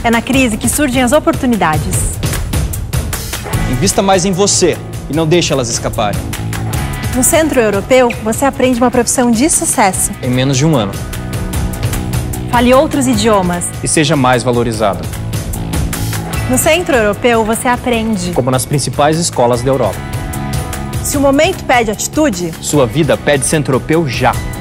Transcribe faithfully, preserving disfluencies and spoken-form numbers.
É na crise que surgem as oportunidades. Invista mais em você e não deixe elas escaparem. No Centro Europeu, você aprende uma profissão de sucesso. Em menos de um ano. Fale outros idiomas. E seja mais valorizado. No Centro Europeu, você aprende. Como nas principais escolas da Europa. Se o momento pede atitude, sua vida pede Centro Europeu já.